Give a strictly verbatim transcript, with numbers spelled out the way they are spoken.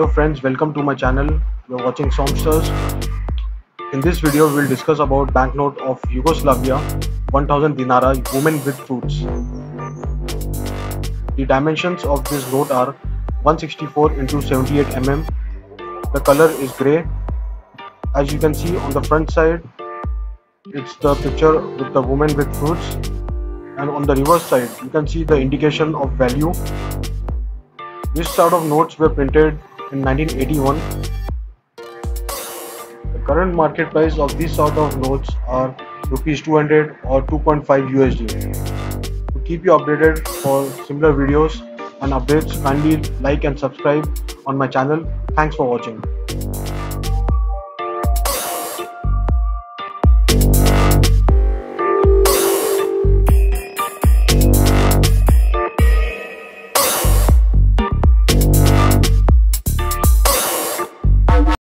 Hello friends, welcome to my channel. You're watching Songsters. In this video, we'll discuss about banknote of Yugoslavia, one thousand dinara, women with fruits. The dimensions of this note are one sixty-four into seventy-eight millimeters. The color is grey. As you can see on the front side, it's the picture with the woman with fruits, and on the reverse side, you can see the indication of value. This sort of notes were printed in nineteen eighty-one. The current market price of these sort of notes are rupees two hundred or two point five U S D. To keep you updated for similar videos and updates, kindly like and subscribe on my channel. Thanks for watching.